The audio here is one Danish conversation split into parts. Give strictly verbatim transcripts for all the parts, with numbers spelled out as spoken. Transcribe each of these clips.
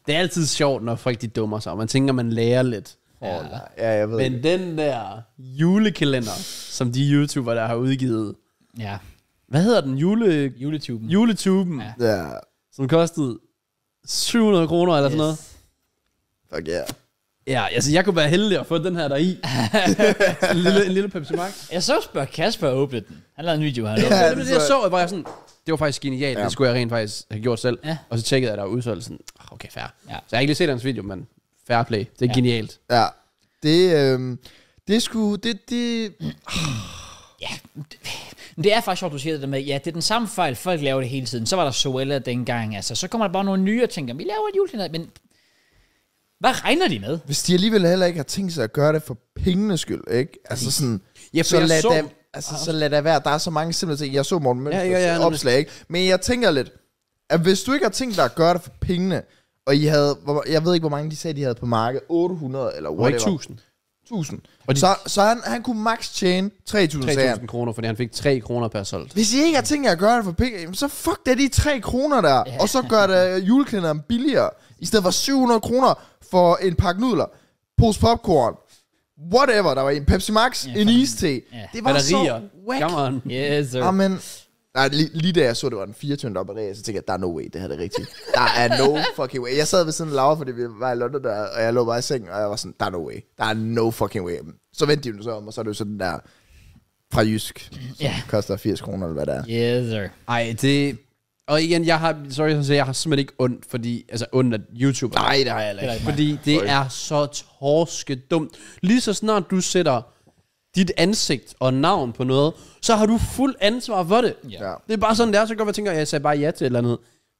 Det er altid sjovt, når folk de dummer sig, og man tænker, man lærer lidt. Ja, ja jeg ved Men det. den der julekalender, som de YouTubere, der har udgivet... Ja. Hvad hedder den? Jule... Juletuben. Juletuben. Ja. Ja, Som kostede syv hundrede kroner eller yes. sådan noget. fuck yeah. Ja, altså jeg kunne være heldig at få den her der i. en, lille, en lille Pepsi Max. Jeg så spørge Kasper åbne den. Han lavede en video her. Ja, Ja. det, det, det, jeg så, var jeg sådan, det var faktisk genialt. Ja. Ja. Det skulle jeg rent faktisk have gjort selv. Ja. Og så tjekkede jeg, at der var udsolgt sådan, okay, fair. Ja. Så jeg har ikke lige set hans video, men fair play. Det er Ja. genialt. Ja, det, øh, det er sgu, det, det... Ja, men det er faktisk sjovt, du siger det der med, ja, det er den samme fejl, folk laver det hele tiden. Så var der Zoella dengang, altså, så kommer der bare nogle nye og tænker, vi laver en julekalender, men hvad regner de med? Hvis de alligevel heller ikke har tænkt sig at gøre det for pengenes skyld, ikke? Altså sådan... Ja, for så jeg lad så- dem, altså, så lad det være. Der er så mange simple ting. Jeg så Morten Mønsters Ja, ja, ja, nemlig. opslag, ikke? Men jeg tænker lidt, at hvis du ikke har tænkt dig at gøre det for pengene, og I havde, hvor- jeg ved ikke, hvor mange de sagde, de havde på markedet, otte hundrede eller Og ikke whatever. tusind. tusind. Og de- Så, så han, han kunne max tjene tre tusind, sagde tre han. tusind kroner, fordi han fik tre kroner per solgt. Hvis I ikke har tænkt jer at gøre det for penge, jamen så fuck det, de tre kroner der, Ja. og så gør det julekalenderen billigere, i stedet for syv hundrede kroner for en pakke nudler, pose popcorn, whatever, der var en Pepsi Max, Ja, en fandme. iste. Ja. Det var Batterier. så whack. Come on. Yes, sir. Amen. Nej, lige, lige da jeg så, det var den fireogtyvende opereret, så tænkte jeg, der er no way, det her er det rigtigt. Der er no fucking way. Jeg sad ved sådan en laver, fordi vi var i London der, og jeg lå bare i sengen, og jeg var sådan, der er no way. Der er no fucking way. Så vendte de jo så om, og så er det jo sådan der fra Jysk, som Ja. koster firs kroner, eller hvad det er. Yes, sir. Ej, det... Og igen, jeg har, sorry, jeg, jeg har simpelthen ikke ondt, fordi, altså ondt af YouTube. Nej, det har jeg heller Det er ikke. ikke Fordi det er så torske dumt. Lige så snart du sætter dit ansigt og navn på noget, så har du fuld ansvar for det. Ja. Ja. Det er bare sådan, det er. Så kan jeg godt tænke, at jeg sagde bare ja til et eller andet.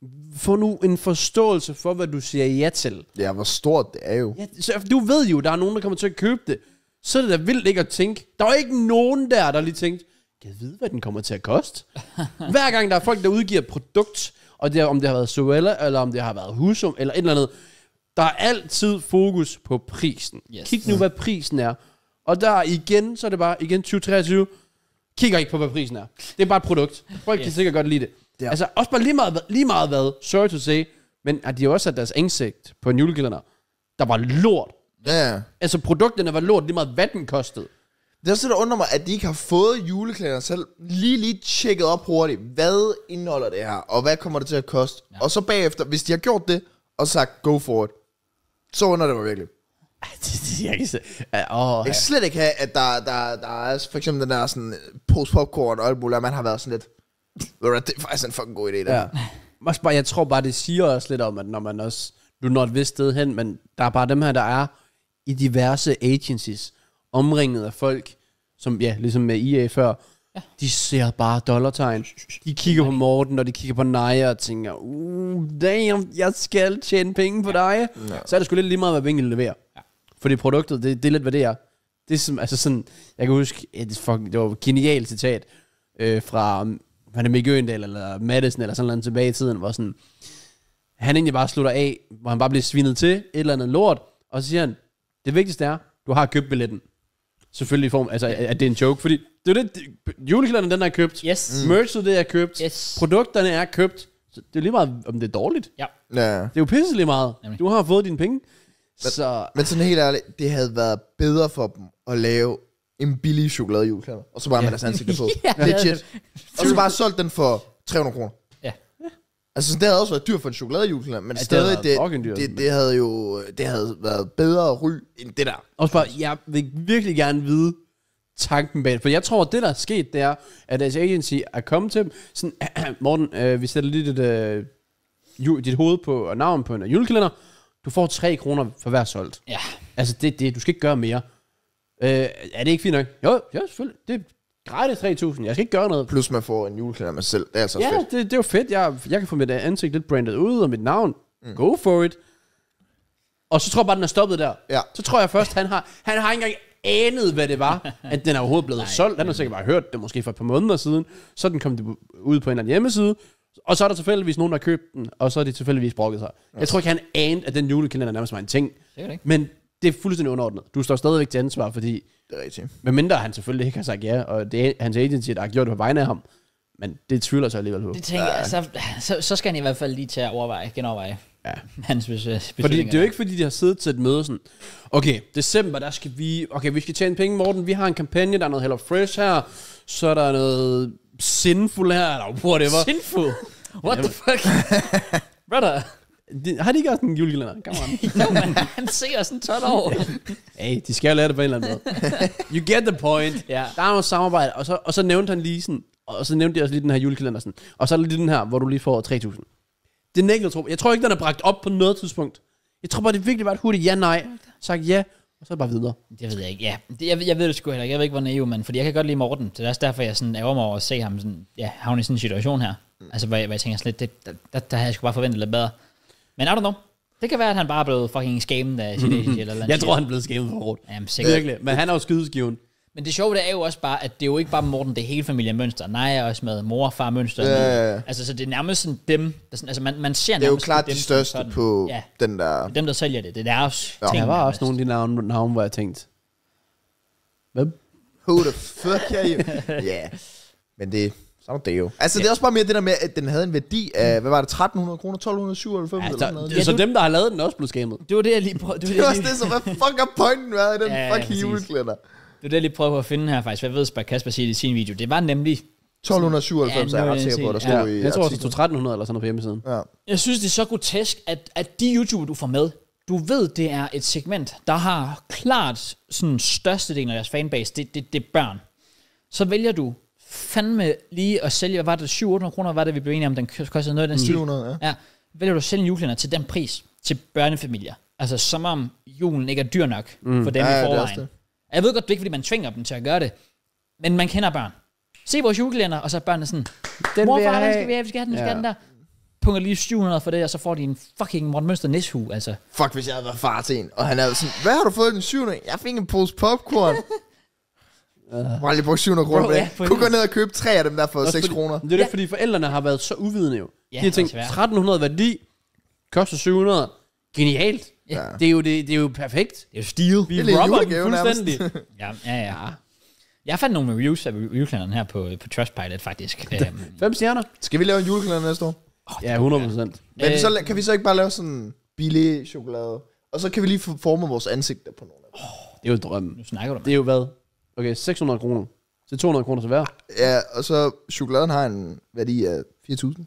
Få nu en forståelse for, hvad du siger ja til. Ja, hvor stort det er jo. Ja, så du ved jo, der er nogen, der kommer til at købe det. Så er det da vildt ikke at tænke. Der var ikke nogen der, der lige tænkte, kan jeg vide, hvad den kommer til at koste? Hver gang der er folk, der udgiver et produkt, og det er, om det har været Zoella, eller om det har været Husum, eller et eller andet, der er altid fokus på prisen. Yes. Kig nu, hvad prisen er. Og der igen, så er det bare, igen tyve treogtyve, kigger ikke på, hvad prisen er. Det er bare et produkt. Folk yes. kan sikkert godt lide det. Ja. Altså, også bare lige meget, lige meget hvad, sorry to say, men at de har også sat deres ansigt på en julekalender, der var lort. Ja. Altså, produkterne var lort, lige meget hvad den kostede. Det er også det, der undrer mig, at de ikke har fået julekalenderen selv lige lige tjekket op hurtigt. Hvad indeholder det her, og hvad kommer det til at koste? Ja. Og så bagefter, hvis de har gjort det, og sagt, go for it, så undrer det mig virkelig. Ej, det, det, jeg kan se. Ja, åh, Jeg kan slet ikke have, at der, der, der er for eksempel den der sådan pose popcorn og alt muligt, og man har været sådan lidt, ved du hvad, det er faktisk en fucking god idé, der. ja. Også bare, jeg tror bare, det siger også lidt om, at når man også, du når et vist sted hen, men der er bare dem her, der er i diverse agencies, omringet af folk, som, ja, ligesom med E A før, ja. De ser bare dollartegn. De kigger på Morten, når de kigger på Naja, og tænker, uh, damn, jeg skal tjene penge på dig. Ja. Så er det sgu lidt lige meget, hvad Vinkel leverer. Ja. Fordi produktet, det, det er lidt, hvad det er. Det er som, altså sådan, jeg kan huske, et, fuck, det var et genialt citat, øh, fra, hvad er Mikke Øgendal, eller Madison, eller sådan noget tilbage i tiden, hvor sådan, han egentlig bare slutter af, hvor han bare bliver svinet til, et eller andet lort, og så siger han, det vigtigste er, du har købt billetten. Selvfølgelig i form, altså at det er en joke, fordi det er det, julekalenderen den er købt, Yes. mm. merchet det er købt, Yes. produkterne er købt, så det er lige meget, om det er dårligt. Ja. Ja. Det er jo pisse lige meget. Nemlig. Du har fået dine penge. Men, Så men sådan helt ærligt, det havde været bedre for dem at lave en billig chokolade julekalender, og så bare med deres ansigter på. Ja, det er Legit. Og så bare solgt den for tre hundrede kroner. Ja. Altså, det havde også været dyrt for en chokoladejuleklæder, men Ja, det stadig, havde det, været det, fucking dyrt, det, men- det, havde jo det havde været bedre ry end det der. også bare, jeg vil virkelig gerne vide tanken bag det. For jeg tror, at det, der er sket, det er, at deres agency er kommet til dem. Sådan, Morten, øh, vi sætter lige dit, øh, ju, dit hoved på og navn på en julekalender. Du får tre kroner for hver solgt. Ja. Altså, det, det, du skal ikke gøre mere. Øh, er det ikke fint nok? Jo, ja, selvfølgelig. Det er gratis tre tusind. Jeg skal ikke gøre noget. Plus man får en julekalender med sig selv. Det er altså Ja, fedt. det, det er jo fedt. Jeg, jeg kan få mit ansigt lidt brandet ud, og mit navn. Mm. Go for it. Og så tror jeg bare, den er stoppet der. Ja. Så tror jeg først, han har, han har ikke engang anet, hvad det var, at den er overhovedet blevet solgt. Han har sikkert bare hørt det måske for et par måneder siden. Så er den kom det ud på en eller anden hjemmeside. Og så er der tilfældigvis nogen, der har købt den, og så er de tilfældigvis brokket sig. Jeg tror ikke, han anede, at den julekalender nærmest var en ting. Sikkert ikke. Men det er fuldstændig underordnet. Du står stadigvæk til ansvar, fordi Det er rigtigt. medmindre han selvfølgelig ikke har sagt ja, og det er hans agency, der har gjort det på vegne af ham. Men det tvivler sig alligevel på. Det tænker jeg, så, så, så skal han i hvert fald lige tage at overveje, genoverveje. Ja. Hans bes- Fordi det er jo ikke, fordi de har siddet til et møde sådan, okay, december, der skal vi, okay, vi skal tjene penge, Morten, vi har en kampagne, der er noget Hello Fresh her, så er der noget Sinful her, eller whatever. Sinful? What the fuck? Brother. De, har de ikke også en julekalender? Come on. Jo, men han ser sådan tolv år. Hey, de skal jo lære det på en eller anden måde. You get the point. Ja. Der er noget samarbejde, og så, og så nævnte han lige sådan, og så nævnte jeg også lige den her julekalender sådan, og så er der lige den her, hvor du lige får tre tusind. Det nægter jeg, tror. Jeg tror ikke, den er bragt op på noget tidspunkt. Jeg tror bare, det virkelig var et hurtigt ja-nej. Sagt ja, og så er det bare videre. Det ved jeg ikke, ja. Det, jeg, jeg ved det sgu heller ikke. Jeg ved ikke, hvor naiv, men fordi jeg kan godt lide Morten. Det er også derfor, jeg sådan ærger mig over at se ham sådan, ja, havne i sådan en situation her. Mm. Altså, hvor jeg, hvor jeg tænker sådan lidt, det, der, der, der havde jeg sgu bare forventet lidt bedre. Men I don't know. Det kan være, at han bare er blevet fucking scammed af sit agent eller Jeg tror, han er blevet scammet for hårdt. Jamen, sikkert. Virkelig. Men han er jo skydeskiven. Men det sjove, det er jo også bare, at det er jo ikke bare Morten, det er hele familien Mønster. Nej, er også med mor og far Mønster. Ja, ja, ja. Altså, så det er nærmest sådan dem, der sådan, altså man, man ser Det er jo nærmest klart dem de største sådan, på ja, den der... dem, der sælger det. Det er deres Ja. ting. Der var nærmest. også nogle af de navne, navne hvor jeg tænkte, hvem? Who the fuck are you? Ja, yeah. Men det... Så er det jo. Altså, det er også bare mere det der med, at den havde en værdi af, hvad var det, tretten hundrede kroner, tolv syvoghalvfems Ja, eller sådan der, noget. det, så du- dem, der har lavet den, også blev scammet. Det var det, jeg lige prøvede. Det var Det det, var jeg også lige, det, så hvad fuck er pointen været i den Ja, ja, fucking præcis. juleklæder? det var det, jeg lige prøvede på at finde her faktisk. Hvad ved jeg, Kasper siger i sin video. Det var nemlig... tolv syvoghalvfems Ja, er jeg nu ret er jeg sikker på, der set. stod Ja, i jeg tror også, det artiklen. stod tretten hundrede eller sådan noget på hjemmesiden. Ja. Jeg synes, det er så grotesk, at, at de YouTuber, du får med, du ved, det er et segment, der har klart sådan størstedelen af deres fanbase, det, det, det er børn. Så vælger du fandme lige at sælge, hvad var det, syv hundrede otte hundrede kroner, var det, vi blev enige om, den kostede noget af den stil. syv hundrede, ja. Ja, vælger du at sælge en julekalender til den pris, til børnefamilier. Altså, som om julen ikke er dyr nok mm. for dem Ja, ja, i det er også forvejen. det. Jeg ved godt, det er ikke, fordi man tvinger dem til at gøre det, men man kender børn. Se vores julekalender, og så er børnene sådan, Den mor, vil jeg far, den have. skal vi have, vi skal have den, vi skal Ja. have den der. Punker lige syv hundrede for det, og så får de en fucking Morten Mønster Nishue, altså. Fuck, hvis jeg havde været far til en. Og han er sådan, hvad har du fået den syvende? Jeg fik en pose popcorn. Jeg har lige brugt syv hundrede kroner Bro, på det. ja, for Kunne gå ned og købe tre af dem der for Også seks fordi- kroner. Det er det, Ja. fordi forældrene har været så uvidende jo. Ja, De har tænkt, desværre. tretten hundrede værdi, koster syv hundrede. Genialt. Ja. Det er jo, det, det er jo perfekt. Det er jo stil. Vi Det er lidt robber dem julegave nærmest. fuldstændig. Ja, ja, ja. Jeg fandt nogle reviews af julekalenderen her på, på Trustpilot, faktisk. Øhm, Fem stjerner? Skal vi lave en julekalender næste år? Ja, hundrede procent. Men Øh. så, kan vi så ikke bare lave sådan billig chokolade? Og så kan vi lige få formet vores ansigter på nogle af dem. Det er jo drømmen. nu snakker du Det er jo hvad? Okay, seks hundrede kroner. Så to hundrede kroner til hver. Ja, og så chokoladen har en værdi af fire tusind.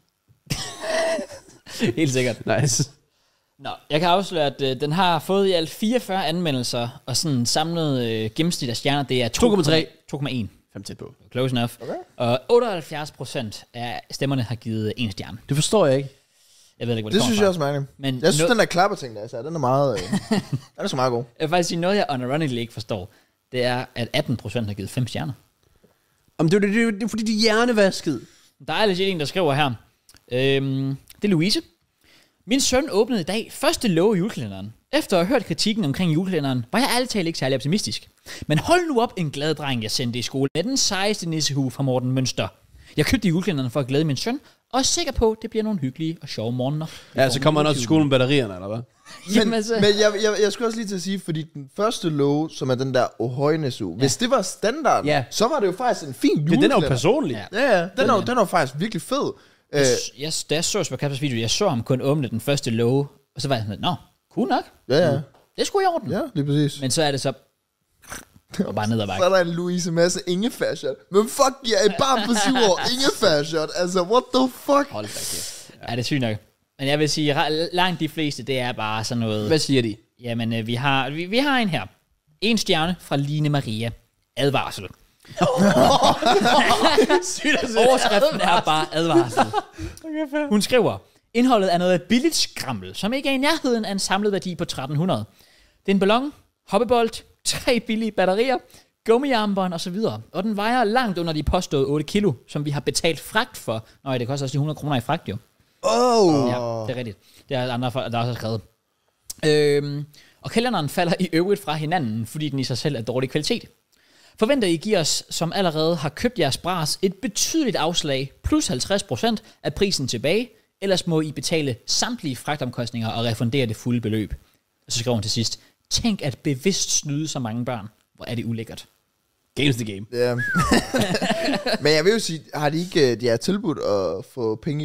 med. Helt sikkert. Nice. Nå, jeg kan afsløre, at øh, den har fået i alt fireogfyrre anmeldelser, og sådan samlet øh, gennemsnit af stjerner, det er to komma tre. to komma en. Fem tæt på. Close enough. Okay. Og otteoghalvfjerds procent af stemmerne har givet en stjerne. Det forstår jeg ikke. Jeg ved ikke, hvor det, Det kommer synes fra. jeg også er mærkeligt. Men Jeg synes, no- den der klapperting, der er sat, den er meget... Øh, den er så meget god. Jeg vil faktisk sige, noget jeg unironically ikke forstår, det er, at atten procent har givet fem stjerner. Jamen, det er jo det, det, er jo- det er fordi, de er hjernevasket. Der er legit en, der skriver her. Øhm, det er Louise. Min søn åbnede i dag første låge i julekalenderen. Efter at have hørt kritikken omkring julekalenderen, var jeg ærligt talt ikke særlig optimistisk. Men hold nu op, en glad dreng, jeg sendte i skole med den sejeste nissehue fra Morten Mønster. Jeg købte julekalenderen for at glæde min søn, og er sikker på, at det bliver nogle hyggelige og sjove morgener. Ja, så kommer han også til skole med batterierne, eller hvad? Men, Jamen, altså- men jeg, jeg, jeg skulle også lige til at sige, fordi den første låge, som er den der Ohøjnesu, ja. hvis det var standard, Ja. så var det jo faktisk en fin Det, julekalender. den er jo personlig. Ja. Ja, ja, den, er, jo- den er jo faktisk virkelig fed. Øh, Jeg, jeg, da jeg så på Kaspers video, jeg så ham kun åbne den første låge, og så var jeg sådan, nå, cool nok. ja, ja, Det er sgu i orden. ja, lige præcis. Men så er det så... Og bare ned ad Så er bakke. der en Louise Masse ingefær-shot. Men fuck ja, yeah, et barn på syv år, ingefær-shot. Altså, what the fuck? Hold da kæft. Ja, det er sygt nok. Men jeg vil sige, ra- langt de fleste, det er bare sådan noget... Hvad siger de? Jamen, øh, vi, har, vi, vi har en her. En stjerne fra Line Maria. Advarsel. Overskriften er bare advarsel. Hun skriver, indholdet er noget af billigt skrammel, som ikke er i nærheden af en samlet værdi på tretten hundrede. Det er en ballon, hoppebold, tre billige batterier, gummiarmbånd og så videre. Og den vejer langt under de påståede otte kilo, som vi har betalt fragt for. Nå, det koster også de hundrede kroner i fragt, jo. Oh. Ja, det er rigtigt. Det er andre, der også har skrevet. Øhm, og kalenderen falder i øvrigt fra hinanden, fordi den i sig selv er dårlig kvalitet. Forventer I giver os, som allerede har købt jeres bras, et betydeligt afslag, plus halvtreds procent af prisen tilbage, ellers må I betale samtlige fragtomkostninger og refundere det fulde beløb. Og så skriver hun til sidst, tænk at bevidst snyde så mange børn. Hvor er det ulækkert. Games the game. Ja. Men jeg vil jo sige, har de ikke de er tilbudt at få penge igen?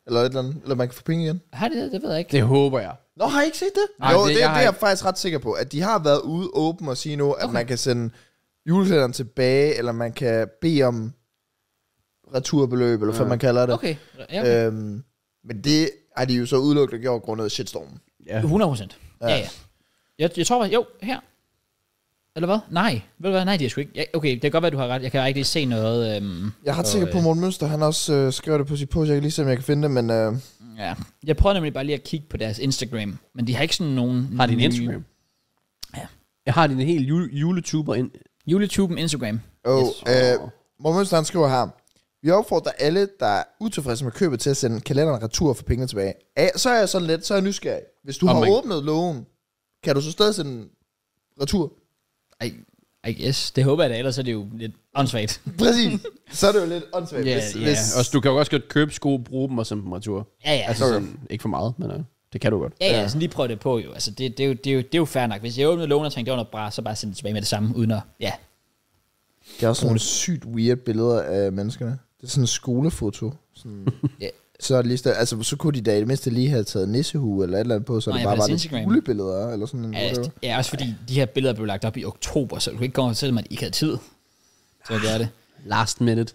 Eller et eller andet. Eller man kan få penge igen. Har de det? Det ved jeg ikke. Det håber jeg. Nå, har I ikke set det? Nej, jo, det- det, det, jeg det har er jeg ikke. faktisk ret sikker på. At de har været ude åben og sige nu, at okay. man kan sende julekalenderen tilbage, eller man kan bede om returbeløb, eller hvad Ja. man kalder det. Okay, ja, okay. Øhm, men det har de jo så udelukket gjort grundet af shitstormen. Ja. hundrede procent. Ja, ja. Jeg, jeg tror, jo, her. Eller hvad? Nej. Ved du hvad? Nej, det er sgu ikke. Ja, okay, det kan godt være, du har ret. Jeg kan ikke lige se noget. Øhm, Jeg er ret og, sikker på, øh, Morten Mønster, han også øh, skrev det på sit post. Jeg kan lige se, om jeg kan finde det, men... Øh, Ja. Jeg prøver nemlig bare lige at kigge på deres Instagram, men de har ikke sådan nogen... Har din nye- Instagram? Ja. Jeg har din helt jule, juletuber ind. YouTuben Instagram. og Yes. øh, Morten Mønster, han skriver her. Vi opfordrer alle, der er utilfredse med købet, til at sende kalenderen retur for pengene tilbage. Ja, så er jeg sådan lidt, så er jeg nysgerrig. Hvis du Om har man- åbnet lågen, kan du så stadig sende retur? I, I guess. Det håber jeg da, ellers er det jo lidt åndssvagt. Præcis. Så er det jo lidt åndssvagt. Ja, hvis, ja. hvis, Også, du kan jo også godt købe sko, bruge dem og sende dem retur. Ja, ja. Altså Altså, sådan, ikke for meget, men uh, det kan du godt. ja, ja, sådan lige prøve det på jo. Altså, det, det, er jo, det, er jo, det er jo fair nok. Hvis jeg åbnede lån og tænkte, det var noget bra, så bare sende det tilbage med det samme, uden at... Ja. det er også nogle sygt weird billeder af menneskerne. Det er sådan en skolefoto. Sådan, Ja. så, er det lige, sted- altså, så kunne de da i det mindste lige have taget nissehue eller et eller andet på, så Nej, det på bare var deres lidt Instagram. skolebilleder. Eller sådan en, Ja, whatever. ja, også fordi de her billeder blev lagt op i oktober, så du kan ikke gå og fortælle mig, at I ikke havde tid til at gøre det. Last minute.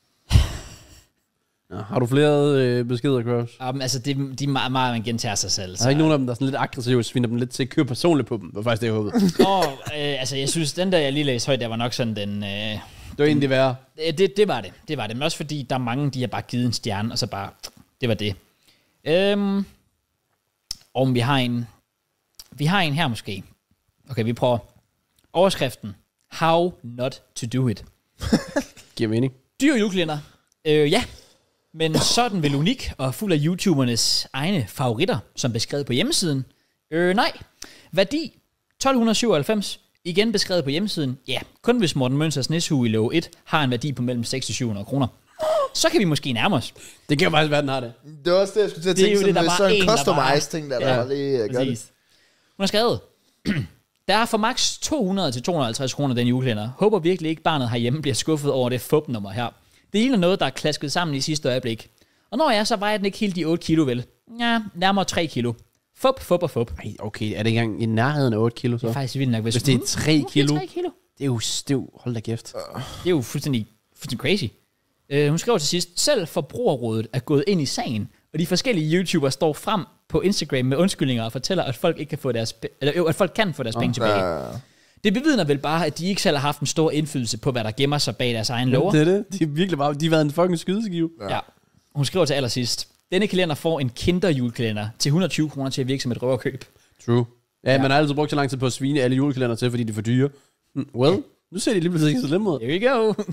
Ja, har du flere øh, beskeder, Cross? Um, altså, det, de er meget, meget, man gentager sig selv. Der er ikke nogen af dem, der er sådan lidt aggressive og sviner dem lidt til at køre personligt på dem. Det var faktisk det, jeg håbede. Åh, øh, altså, jeg synes, den der, jeg lige læste højt, der var nok sådan den... Øh, Det var egentlig værre. det, det, det var det. Det var det. Men også fordi, der er mange, de har bare givet en stjerne, og så bare... Det var det. Øhm, om vi har en... Vi har en her måske. Okay, vi prøver. Overskriften. How not to do it. Giver mening. Dyr julekalender. Øh, ja. Men så er den vel unik og fuld af YouTubernes egne favoritter, som beskrevet på hjemmesiden. Øh, nej. Værdi tolv syvoghalvfems. Igen beskrevet på hjemmesiden. Ja, kun hvis Morten Mønsters nishue i låge et har en værdi på mellem seks til syv hundrede kroner. Så kan vi måske nærme os. Det kan jo faktisk være, den har det. Det var også det, jeg skulle til at Det er tænke. jo det, der Sådan, var så en en, der customized bare- ting, der, der Ja, var lige uh, gør det. Præcis. Hun har skrevet, der er for maks to hundrede til to hundrede og halvtreds kroner den julekalender. Håber virkelig ikke, barnet herhjemme bliver skuffet over det fupnummer her. Det ligner noget, der er klasket sammen i sidste øjeblik. Og når jeg så vejer den ikke helt de otte kilo, vel? Ja, nærmere tre kilo. Fup, fup og fup. Ej, okay, er det ikke engang i nærheden af otte kilo så? Det er faktisk vildt nok, hvis, Hvis det er tre Mm, kilo. tre kilo. Det er jo, det er jo hold da kæft. Det er jo fuldstændig, fuldstændig crazy. Uh, hun skriver til sidst, selv Forbrugerrådet er gået ind i sagen, og de forskellige YouTubere står frem på Instagram med undskyldninger og fortæller, at folk ikke kan få deres, eller jo, at folk kan få deres penge tilbage. Uh, Det bevidner vel bare, at de ikke selv har haft en stor indflydelse på, hvad der gemmer sig bag deres egen lover. Det er det. De er virkelig bare, de har været en fucking skydeskive. Ja. Hun skriver til allersidst, denne kalender får en kinderjulekalender til et hundrede og tyve kroner til at virke som et røverkøb. True. Ja, ja, man har altid brugt så lang tid på at svine alle julekalender til, fordi de er for dyre. Hmm, well, nu ser de lige pludselig ikke så slemme ud. Here we go.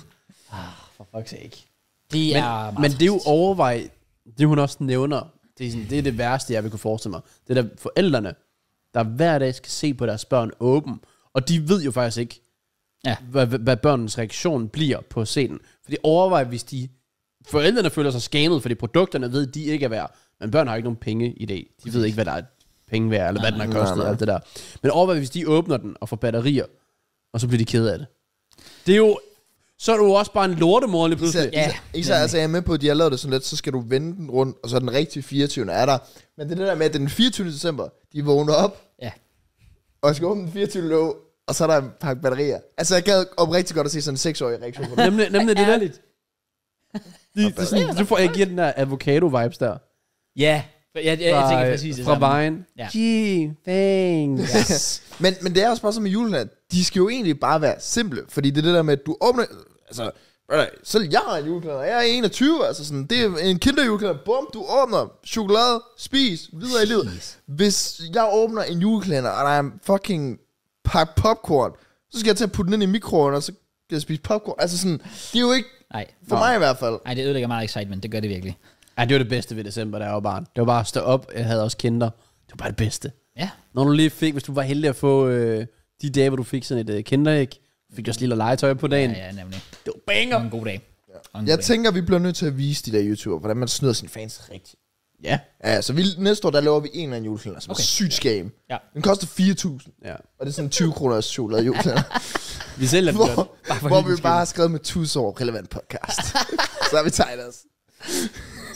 For fuck's sake. De er Men, meget men det er jo fantastisk. overvej, det hun også nævner, det er, sådan, det er det værste, jeg vil kunne forestille mig. Det er der forældrene, der hver dag skal se på deres børn åben, og de ved jo faktisk ikke, Ja. hvad, hvad, hvad børnens reaktion bliver på at se den. Fordi overvej, hvis de forældrene føler sig skammet, fordi produkterne ved, de ikke er værd, men børn har ikke nogen penge i dag. De ved ikke, hvad der er penge værd, eller hvad den har kostet, nej. og alt det der. Men overvej, hvis de åbner den og får batterier, og så bliver de ked af det. Det er jo, så er du jo også bare en lortemor lige pludselig. Især, Ja, især, især altså, jeg er med på, at de har lavet det sådan lidt, så skal du vende den rundt, og så er den rigtige fireogtyvende er der. Men det er det der med, at den fireogtyvende december, de vågner op, Ja. og skal åbne den fireogtyvende låg, og så er der en pakke batterier. Altså, jeg gad oprigtigt godt at se sådan en seksårig reaktion på det. Nemlig, nemlig det der. Ærligt. De, det er sådan, du får ikke givet den der avocado-vibes der. Ja. Ja, jeg, jeg tænker præcis det fra samme. vejen. Ja. Gee, thanks. men, men det er også bare som med julen, de skal jo egentlig bare være simple, fordi det er det der med, at du åbner, altså, brother, selv jeg har en julekalender, jeg er enogtyve, altså sådan, det er en kinderjulekalender, bum, du åbner chokolade, spis, videre i livet. Hvis jeg åbner en julekalender, og der er en fucking pakke popcorn, så skal jeg til at putte den ind i mikroovnen, og så skal jeg spise popcorn, altså sådan, det er jo ikke, Nej. for mig i hvert fald. Nej, det ødelægger meget excitement. Det gør det virkelig. Ja, det var det bedste ved december, da jeg var barn. Det var bare at stå op, jeg havde også kinder. Det var bare det bedste. Ja. Når du lige fik, hvis du var heldig at få øh, de dage, hvor du fik sådan et øh, kinderæg, fik du også lille legetøj på dagen. Ja, ja, nemlig. Det var banger. Og en god dag. Og en Jeg god dag. tænker, vi bliver nødt til at vise de der YouTuber, hvordan man snyder sine fans rigtigt. Ja. Ja, så vi, næste år, der laver vi en eller anden julekalender, som okay. Okay. er sygt skam. Ja. Den koster fire tusind, Ja. og det er sådan tyve kroner chokolade julekalender. Vi sælger den godt. hvor, Bare for hvor hyggens vi bare har skrevet med tusind år relevant podcast. Så har vi tegnet os.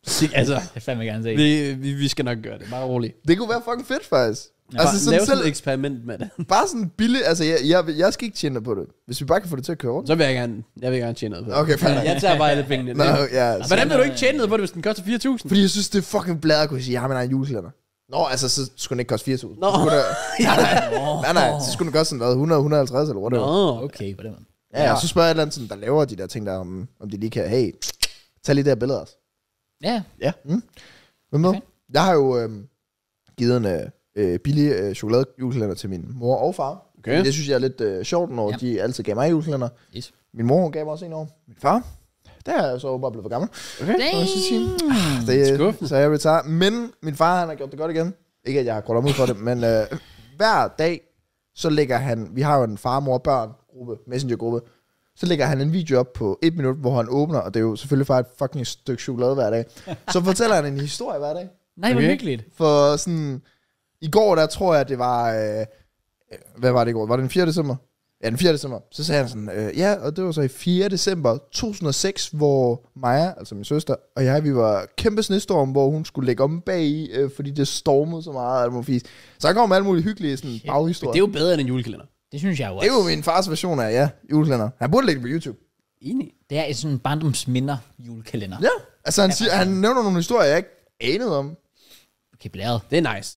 Altså, Jeg vil fandme gerne se. vi, vi, vi skal nok gøre det. Bare roligt. Det kunne være fucking fedt, faktisk. Ja, Altså bare sådan lave sådan selv, et eksperiment med det. bare sådan billigt, altså jeg, jeg, jeg skal ikke tjene på det. Hvis vi bare kan få det til at køre rundt. Så vil jeg gerne, jeg vil gerne tjene noget på det. Okay, fair nok. Jeg tager bare alle pengene. Nå, ja, Men Hvordan vil du ikke tjene noget på det, hvis den koster fire tusind? fordi jeg synes, det er fucking bladet at kunne sige, jeg har min egen julekalender. Nå, altså, så skulle den ikke koste fire tusind. Nå. Så skulle det, nej, nej, nej, nej, så skulle den koste sådan noget hundrede til hundrede og halvtreds eller whatever. Nå, Okay, på den måde. Ja, og så spørger jeg et eller andet, sådan, der laver de der ting der, om, om de lige kan, hey, tag lige det her billeder også. Ja, Ja. Mm. Hvem med? Okay. Jeg har jo øh, givet en øh, øh, billig øh, chokoladejulekalender til min mor og far. Okay. Det synes jeg er lidt øh, sjovt, når Ja. de altid gav mig julekalender. yes. Min mor hun gav mig også en år. Min far, der er jeg så bare blevet for gammel. okay. må jeg så sige. Det, Skuffende. så jeg retire. Men min far, han har gjort det godt igen. Ikke at jeg har gået ud for det, men øh, hver dag, så lægger han, vi har jo en far, mor, børn gruppe, messengergruppe, så lægger han en video op på et minut, hvor han åbner, og det er jo selvfølgelig bare et fucking stykke chokolade hver dag. Så fortæller han en historie hver dag. Nej, hvor Okay. hyggeligt. For sådan, i går, der tror jeg, det var, øh, hvad var det i går? Var det den fjerde december? Ja, den fjerde december. Så sagde han sådan, øh, ja, og det var så i fjerde december to tusind og seks, hvor Maja, altså min søster, og jeg, vi var kæmpe snestorm, hvor hun skulle lægge om bag i, øh, fordi det stormede så meget. Alt muligt. Så han kommer med alle mulige hyggelige sådan, Shit. baghistorier. Det er jo bedre end en julekalender. Det synes jeg jo det er også. jo min fars version af, ja, julekalender. Han burde lægge det på YouTube. Enig. Det er et sådan barndomsminder julekalender. Ja, altså han, siger, han nævner nogle historier, jeg ikke anede om. Okay, blæret. Det er nice.